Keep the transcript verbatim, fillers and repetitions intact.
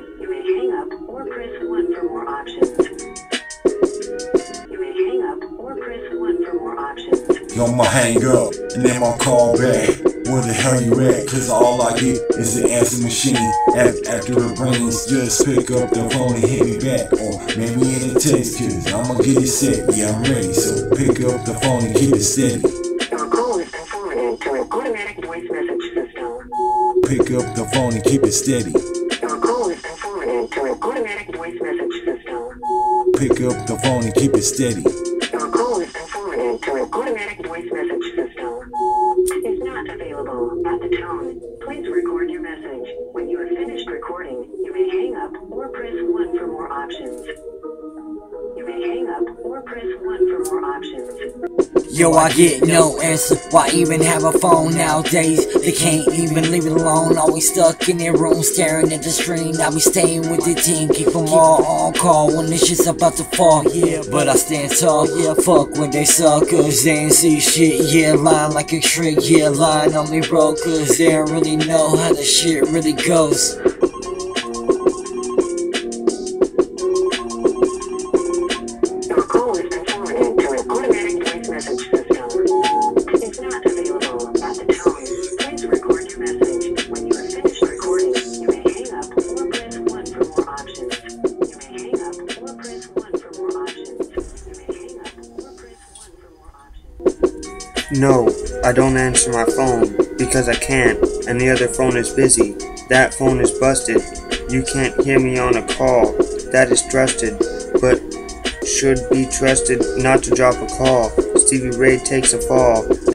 You may hang up or press one for more options. You may hang up or press one for more options. I'ma hang up and then I'ma call back. Where the hell you at? Cause all I get is the answer machine. After the rings, just pick up the phone and hit me back. Or maybe in a text, cause I'ma get it set. Yeah, I'm ready, so pick up the phone and keep it steady. Your call is conforming to an automatic voice message system. Pick up the phone and keep it steady. Your call is conforming to an automatic voice message system. Pick up the phone and keep it steady. Your call is conforming to an automatic voice message system. Is not available at the tone. Please record your message. When you have finished recording, you may hang up or press one for more options. You may hang up or press one for more options. Yo, I get no answer. Why even have a phone nowadays? They can't even leave it alone. Always stuck in their room staring at the screen. I be staying with the team, keep them all on call when this shit's about to fall. Yeah, but I stand tall. Yeah, fuck when they suck, cause they ain't see shit. Yeah, lying like a trick. Yeah, lying on me bro, cause they don't really know how the shit really goes. No, I don't answer my phone because I can't, and the other phone is busy. That phone is busted. You can't hear me on a call. That is trusted, but should be trusted not to drop a call. Stevie Ray takes a fall.